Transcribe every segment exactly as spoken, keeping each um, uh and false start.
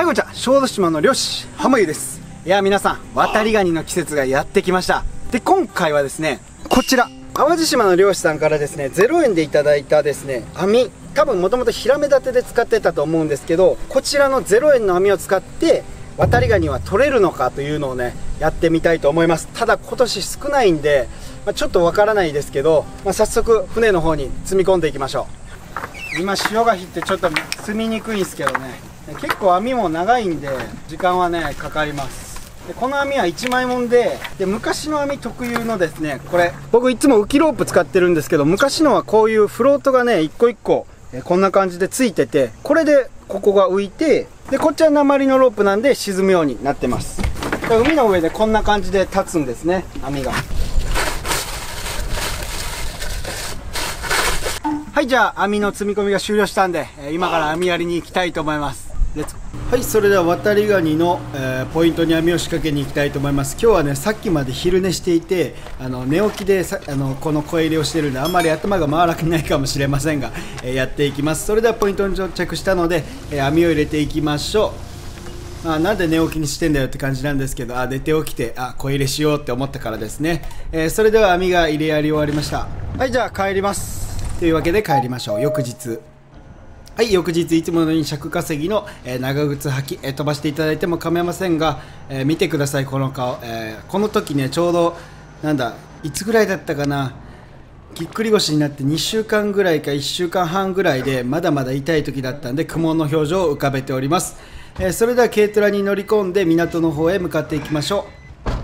はい、こんにちは。小豆島の漁師浜湯です。いや皆さん、渡りガニの季節がやってきました。で今回はですね、こちら淡路島の漁師さんからですねゼロえんでいただいたですね網、多分もともとヒラメ立てで使ってたと思うんですけど、こちらのゼロえんの網を使って渡りガニは取れるのかというのをねやってみたいと思います。ただ今年少ないんで、まあ、ちょっとわからないですけど、まあ、早速船の方に積み込んでいきましょう。今潮が引ってちょっと積みにくいんですけどね、結構網も長いんで時間はねかかります。でこの網はいちまいもんで、で昔の網特有のですね、これ僕いつも浮きロープ使ってるんですけど、昔のはこういうフロートがね一個一個こんな感じでついてて、これでここが浮いて、でこっちは鉛のロープなんで沈むようになってます。で海の上でこんな感じで立つんですね、網が。はい、じゃあ網の積み込みが終了したんで、今から網やりに行きたいと思います。レッツゴー。はい、それでは渡りガニの、えー、ポイントに網を仕掛けに行きたいと思います。今日はねさっきまで昼寝していて、あの寝起きでさあのこの声入れをしてるんであんまり頭が回らないかもしれませんが、えー、やっていきます。それではポイントに到着したので、えー、網を入れていきましょう。まあ、なんで寝起きにしてんだよって感じなんですけど、あ寝て起きてあ声入れしようって思ったからですね。えー、それでは網が入れやり終わりました。はい、じゃあ帰ります。というわけで帰りましょう。翌日、はい、翌日いつものように尺稼ぎの、えー、長靴履き、えー、飛ばしていただいても構いませんが、えー、見てくださいこの顔、えー、この時ねちょうどなんだいつぐらいだったかな、ぎっくり腰になってにしゅうかんぐらいかいっしゅうかんはんぐらいでまだまだ痛い時だったんで苦悶の表情を浮かべております。えー、それでは軽トラに乗り込んで港の方へ向かっていきましょう。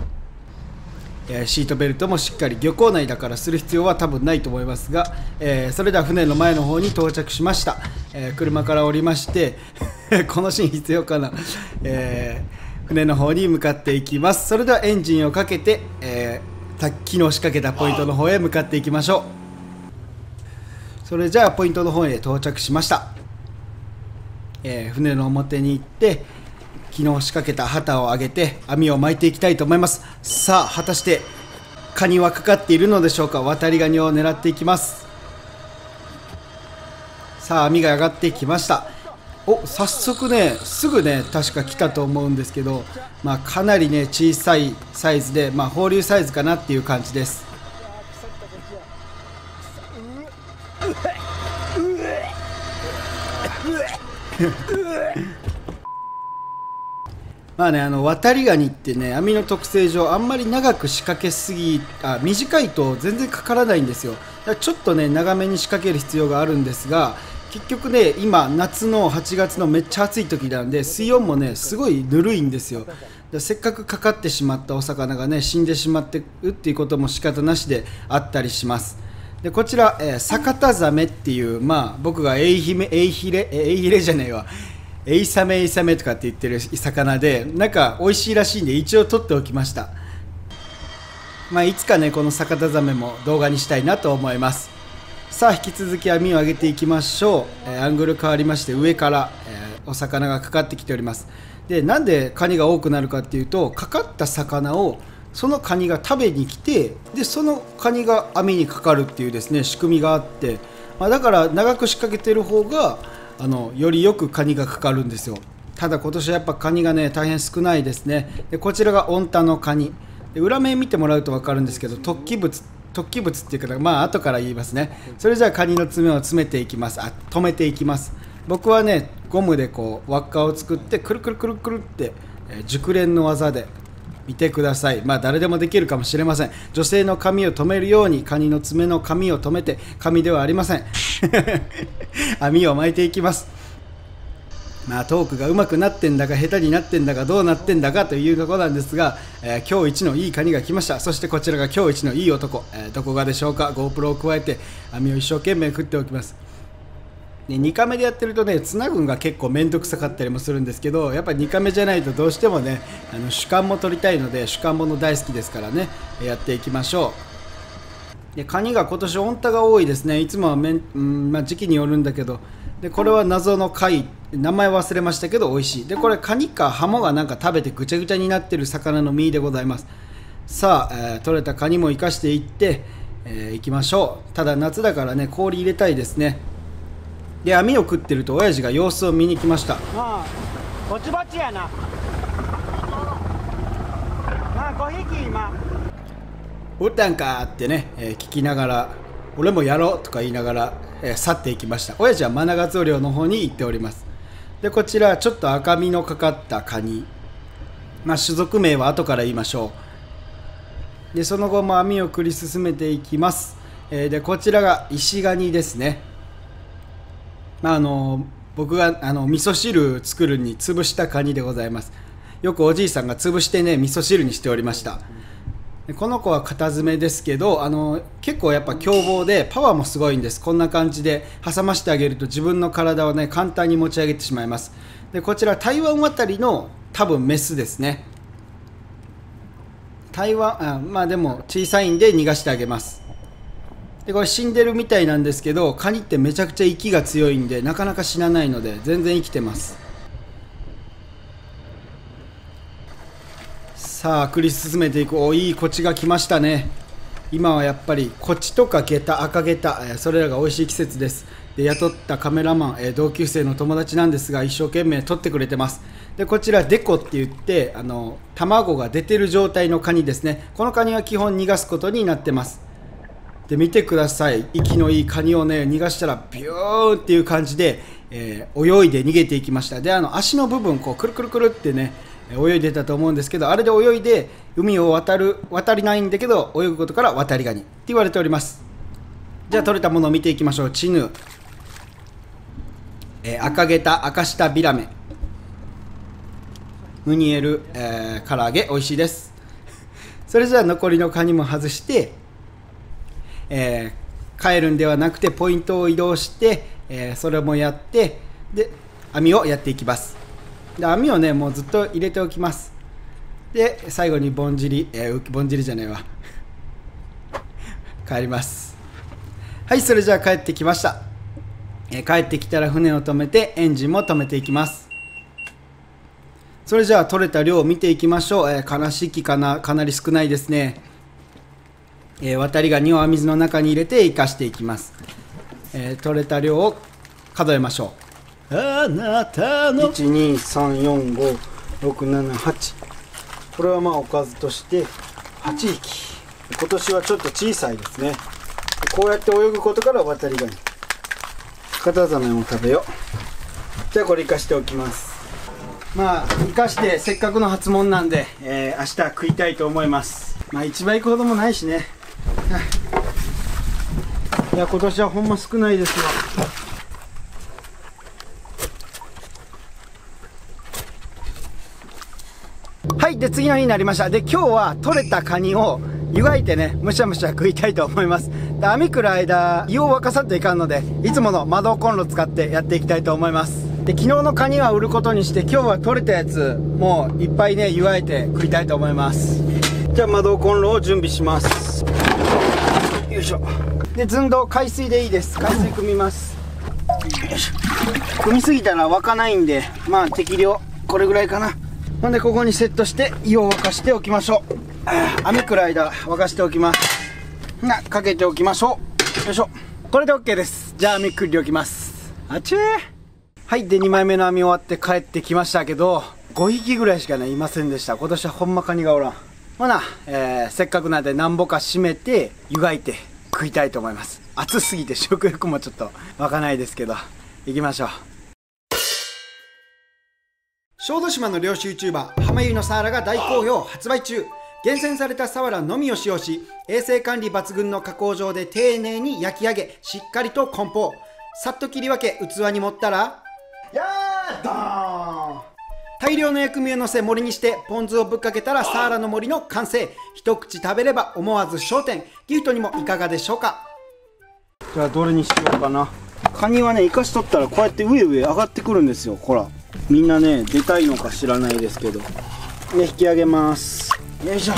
シートベルトもしっかり、漁港内だからする必要は多分ないと思いますが、えー、それでは船の前の方に到着しました。えー、車から降りましてこのシーン必要かな、えー、船の方に向かっていきます。それではエンジンをかけて、えー、昨日仕掛けたポイントの方へ向かっていきましょう。それじゃあポイントの方へ到着しました。えー、船の表に行って昨日仕掛けた旗を上げて網を巻いていきたいと思います。さあ果たしてカニはかかっているのでしょうか。渡りガニを狙っていきます。さあ網が上がってきました。お早速ねすぐね確か来たと思うんですけど、まあ、かなりね小さいサイズで、まあ、放流サイズかなっていう感じです。まあね、あの渡りガニってね網の特性上あんまり長く仕掛けすぎあ短いと全然かからないんですよ。だからちょっとね長めに仕掛ける必要があるんですが、結局ね今夏のはちがつのめっちゃ暑い時なんで水温もねすごいぬるいんですよ。でせっかくかかってしまったお魚がね死んでしまってるっていうことも仕方なしであったりします。でこちら、えー、サタザメっていう、まあ僕がエイヒメエイヒレエイヒレじゃねえわエイサメエイサメとかって言ってる魚で、なんか美味しいらしいんで一応取っておきました。まあいつかねこのサカタザメも動画にしたいなと思います。さあ引き続き網を上げていきましょう。えー、アングル変わりまして上から、えー、お魚がかかってきております。でなんでカニが多くなるかっていうと、かかった魚をそのカニが食べに来て、でそのカニが網にかかるっていうですね仕組みがあって、まあ、だから長く仕掛けてる方があのよりよくカニがかかるんですよ。ただ今年はやっぱカニがね大変少ないですね。でこちらが温太のカニで、裏面見てもらうと分かるんですけど突起物突起物っていうか、まあ後から言いますね。それじゃあカニの爪を詰めていきます。あ止めていきます。僕はねゴムでこう輪っかを作ってくるくるくるくるって、えー、熟練の技で見てください。まあ誰でもできるかもしれません。女性の髪を留めるようにカニの爪の髪を留めて、髪ではありません網を巻いていきます。まあトークが上手くなってんだか下手になってんだかどうなってんだかというところなんですが、えー、今日一のいいカニが来ました。そしてこちらが今日一のいい男、えー、どこがでしょうか。 GoPro を加えて網を一生懸命振っておきます。でにカメでやってるとねつなぐんが結構面倒くさかったりもするんですけど、やっぱりにカメじゃないとどうしてもねあの主観も撮りたいので、主観もの大好きですからねやっていきましょう。でカニが今年温太が多いですね。いつもはめん、うんまあ、時期によるんだけど、でこれは謎の貝、名前忘れましたけど美味しい。でこれカニかハモがなんか食べてぐちゃぐちゃになってる魚の身でございます。さあ、えー、取れたカニも生かしていって、えー、いきましょう。ただ夏だからね氷入れたいですね。で網を食ってると親父が様子を見に来ました。 ぼちぼちやな。あ、ごひき今おったんかってね、えー、聞きながら俺もやろうとか言いながら、えー、去っていきました。親父はマナガツオ漁の方に行っております。でこちらちょっと赤みのかかったカニ、まあ、種族名は後から言いましょう。でその後も網を繰り進めていきます。えー、でこちらが石ガニですね。まあ、あの僕があの味噌汁作るに潰したカニでございます。よくおじいさんが潰してね味噌汁にしておりました。この子は固詰めですけど、あの結構やっぱ凶暴でパワーもすごいんです。こんな感じで挟ましてあげると自分の体をね簡単に持ち上げてしまいます。でこちら台湾渡りの多分メスですね。台湾あまあでも小さいんで逃がしてあげます。でこれ死んでるみたいなんですけど、カニってめちゃくちゃ息が強いんでなかなか死なないので全然生きてます。さあ繰り進めていく。おいいコチが来ましたね。今はやっぱりコチとかゲタ、赤ゲタ、それらが美味しい季節です。で雇ったカメラマン、同級生の友達なんですが一生懸命撮ってくれてます。でこちらデコって言ってあの卵が出てる状態のカニですね。このカニは基本逃がすことになってます。で見てください。息のいいカニをね逃がしたらビューっていう感じで、えー、泳いで逃げていきました。であの足の部分こうくるくるくるってね泳いでたと思うんですけど、あれで泳いで海を渡る渡りないんだけど泳ぐことから渡りガニって言われております。じゃあ取れたものを見ていきましょう。チヌ、えー、赤ゲタ、赤舌ビラメ、ムニエル、えー、唐揚げ美味しいです。それじゃあ残りのカニも外して、えー、帰るんではなくてポイントを移動して、えー、それもやってで網をやっていきます。で網をねもうずっと入れておきます。で最後にぼんじり、えー、ぼんじりじゃないわ帰ります。はい、それじゃあ帰ってきました。えー、帰ってきたら船を止めてエンジンも止めていきます。それじゃあ取れた量を見ていきましょう。えー、悲しきかな、かなり少ないですね。えー、渡りガニを網水の中に入れて生かしていきます。えー、取れた量を数えましょう。あなたのいちにさんよんごろくななはち、これはまあおかずとしてはちひき。今年はちょっと小さいですね。こうやって泳ぐことから渡りガニ、カタザメも食べよう。じゃあこれ生かしておきます。まあ生かしてせっかくの初物なんで、えー、明日食いたいと思います。まあいちばい行くほどもないしね。いや今年はほんま少ないですよ。はい、で次の日になりました。で今日は取れたカニを湯がいてねむしゃむしゃ食いたいと思います。で網食る間湯を沸かさんといかんのでいつもの魔導コンロ使ってやっていきたいと思います。で昨日のカニは売ることにして今日は取れたやつもういっぱいね湯がいて食いたいと思います。じゃあ魔導コンロを準備します。よいしょ。で寸胴海水でいいです。海水汲みます。よいしょ。汲みすぎたら沸かないんでまあ適量これぐらいかな。ほんでここにセットして湯を沸かしておきましょう。網くる間沸かしておきます。なかけておきましょう。よいしょ。これで OK です。じゃあ網くりおきます。あちゅー。はいでにまいめの網終わって帰ってきましたけどごひきぐらいしかねいませんでした。今年はほんまカニがおらん。ほな、えー、せっかくなんでなんぼか締めて湯がいて食いたいと思います。暑すぎて食欲もちょっと湧かないですけど行きましょう。小豆島の漁師 YouTuber 浜ゆいのサワラが大好評発売中。厳選されたサワラのみを使用し衛生管理抜群の加工場で丁寧に焼き上げしっかりと梱包。さっと切り分け器に盛ったらやードーン。大量の薬味をのせ盛りにしてポン酢をぶっかけたらサワラの森の完成。一口食べれば思わず焦点。ギフトにもいかがでしょうか。じゃあどれにしようかな。カニはね生かしとったらこうやって上上上がってくるんですよ。ほらみんなね出たいのか知らないですけど、ね、引き上げます。よいしょ、え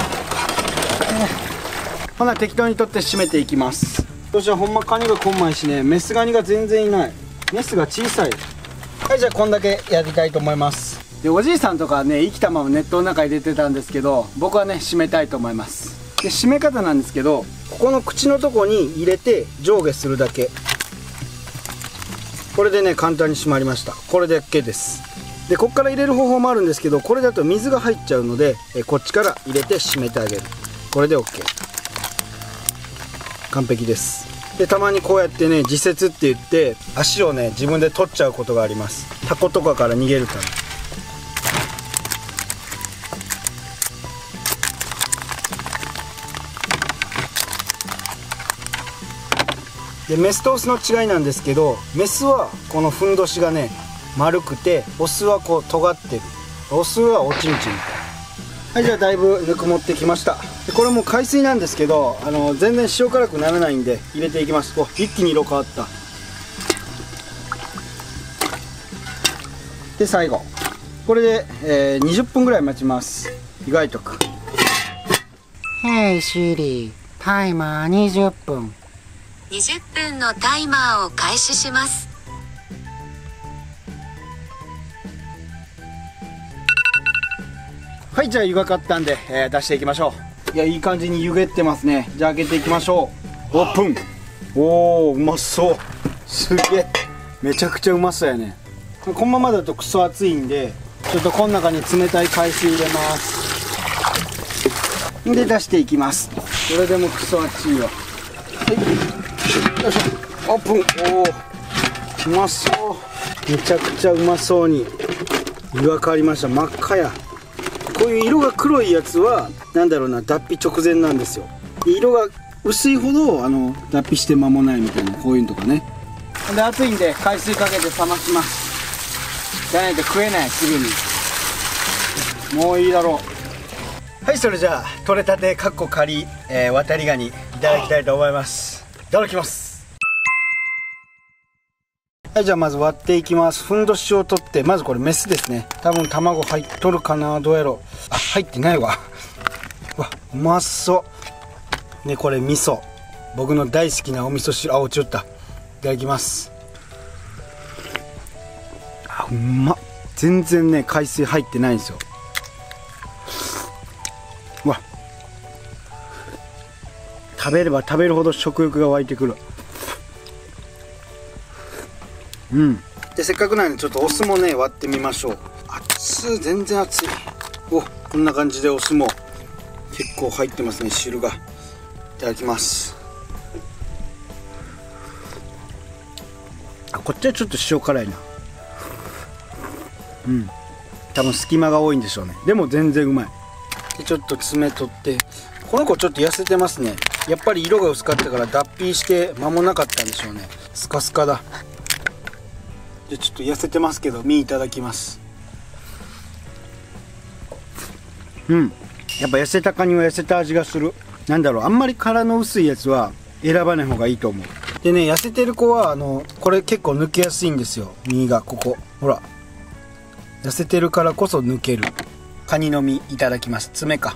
ー、ほな適当に取って締めていきます。どうしようほんまカニがこんまいしねメスガニが全然いない。メスが小さい。はいじゃあこんだけやりたいと思います。でおじいさんとかはね生きたまま熱湯の中に入れてたんですけど僕はね締めたいと思います。で締め方なんですけどここの口のとこに入れて上下するだけ。これでね簡単に締まりました。これで OK です。 でこっから入れる方法もあるんですけど、これだと水が入っちゃうので、えこっちから入れて締めてあげる。これで OK、 完璧です。でたまにこうやってね、自節って言って足をね自分で取っちゃうことがあります。タコとかから逃げるため。でメスとオスの違いなんですけど、メスはこのふんどしがね丸くて、オスはこう尖ってる。オスはおちんちんみたいな。はい、じゃあだいぶぬくもってきました。でこれも海水なんですけど、あの全然塩辛くならないんで入れていきます。お、一気に色変わった。で最後これで、えー、にじゅっぷんぐらい待ちます。意外とく。 Hey Siri、タイマーにじゅっぷん。 にじゅっぷんのタイマーを開始します。 はい、じゃあ湯がかったんで、えー、出していきましょう。いや、いい感じに湯気ってますね。じゃあ開けていきましょう。オープン。おお、うまそう。すげえ、めちゃくちゃうまそうやね。このままだとクソ熱いんで、ちょっとこの中に冷たい海水入れます。で出していきます。これでもクソ熱いよ。はい、よいしょ。オープン。おお、うまそう。めちゃくちゃうまそうに湯が変わりました。真っ赤や。こういう色が黒いやつはなんだろうな、脱皮直前なんですよ。で色が薄いほどあの脱皮して間もないみたいな、こういうのとかね。で熱いんで海水かけて冷まします。じゃないと食えない、すぐに。もういいだろう。はい、それじゃあ取れたてかっこ仮、えー、渡りガニいただきたいと思います。いただきます。はい、じゃあまず割っていきます。ふんどしを取って、まずこれメスですね。多分卵入っとるかな、どうやろう。あ、入ってないわ。うわ、うまそうね。これ味噌、僕の大好きなお味噌汁。あ、落ちよった。いただきます。あ、うまっ。全然ね海水入ってないんですよ。うわ、食べれば食べるほど食欲が湧いてくる。うん、でせっかくなんでちょっとお酢もね割ってみましょう。熱い、全然熱い。お、こんな感じでお酢も結構入ってますね、汁が。いただきます。あ、こっちはちょっと塩辛いな。うん、多分隙間が多いんでしょうね。でも全然うまい。でちょっと爪取って、この子ちょっと痩せてますね。やっぱり色が薄かったから脱皮して間もなかったんでしょうね。スカスカだ。ちょっと痩せてますけど身いただきます。うん、やっぱ痩せたカニは痩せた味がする。なんだろう、あんまり殻の薄いやつは選ばない方がいいと思う。でね、痩せてる子はあのこれ結構抜けやすいんですよ。身がここほら、痩せてるからこそ抜ける。カニの身いただきます。爪か。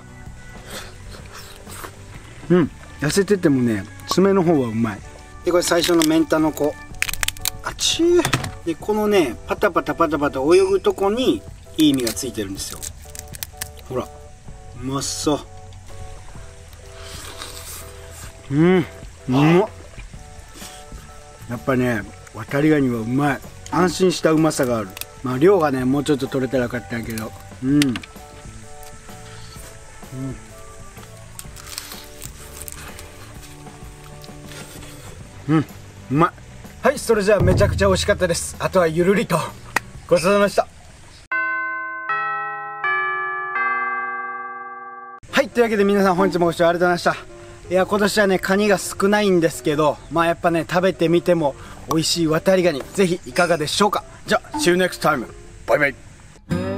うん、痩せててもね爪の方はうまい。でこれ最初のメンタの子。あちー。でこのねパタパタパタパタ泳ぐとこにいい身がついてるんですよ。ほら、うまそう。うん、うまっ。やっぱね渡りガニはうまい。安心したうまさがある。まあ量がねもうちょっと取れたらよかったんやけど、うん、うん、うん、うまい。はい、それじゃあめちゃくちゃ美味しかったです。あとはゆるりと。ごちそうさまでした。はい、というわけで皆さん本日もご視聴ありがとうございました。いや、今年はねカニが少ないんですけど、まあやっぱね食べてみても美味しい渡りガニ、ぜひいかがでしょうか。じゃあ See you next time。バイバイ。